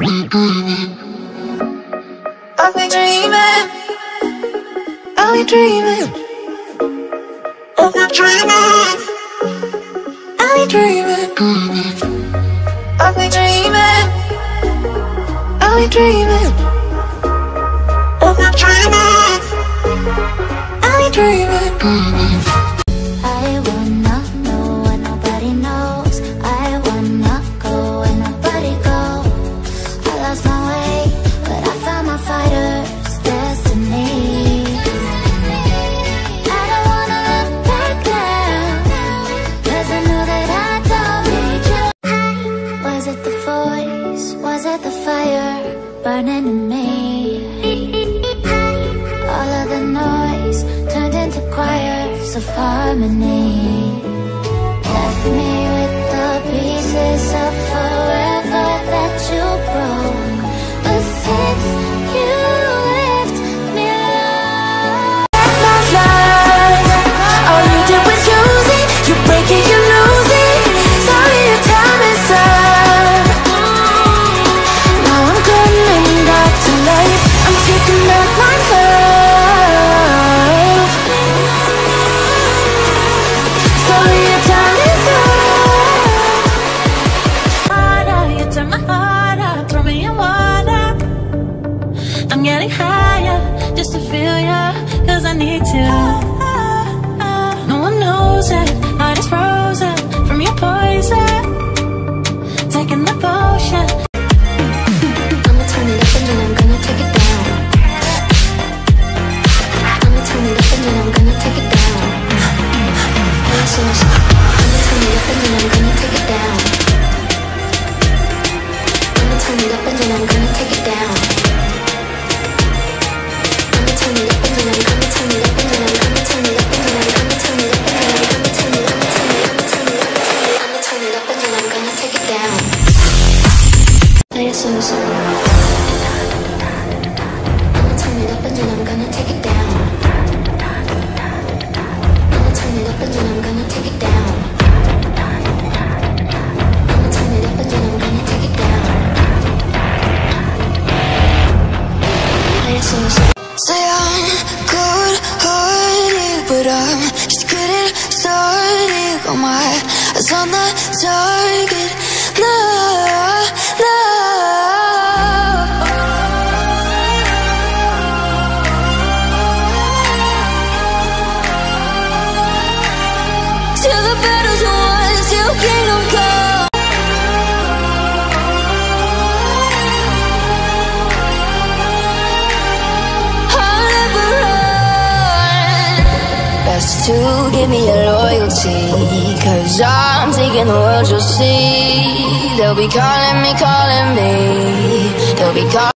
I'll be dreaming, I'll be dreaming, I'll be dreaming, I'll be dreaming, I'll be dreaming, I'll be dreaming, I'll be dreaming, I'll be dreaming. I wanna know what nobody knows. I wanna go where nobody goes. I lost my way, but I found my fighter's destiny. I don't wanna look back now, 'cause I know that I don't need you. Was it the voice? Was it the fire burning in me? All of the noise turned into choirs of harmony. Left me with the pieces of forever that you broke. But since you left me alone, my life, all you did was use it. You break it, you lose it. Sorry, your time is up. Now I'm coming back to life. I'm taking back my love. Sorry, your time is up. Harder, you turn my heart up. Throw me in water. I'm getting higher just to feel ya, 'cause I need to. No one knows it, heart is frozen from your poison. Taking the potion. I'ma turn it up and then I'm gonna take it down. I'ma turn it up and then I'm gonna take it down. I'ma turn it up and then I'm gonna take it down. I'ma turn it up and then I'm gonna take it down. I'ma turn it up and then I'm gonna turn it up and then I'm gonna turn it up and then I'm gonna turn it up and then I'm gonna turn it up and then I'm gonna turn it up and then I'm gonna take it down. Play a song. I'ma turn it up and then I'm gonna take it down. I'ma turn it up and then I'm gonna take it down. I'ma turn it up and then I'm gonna take it down. Play a song. Say I'm good-hearted, but I'm just getting started. Got my eyes on the target. No, no. Till the battle's won, till kingdom come. I'll never run. Best to give me your loyalty, 'cause I'm taking the world, you'll see. They'll be calling me, they'll be calling.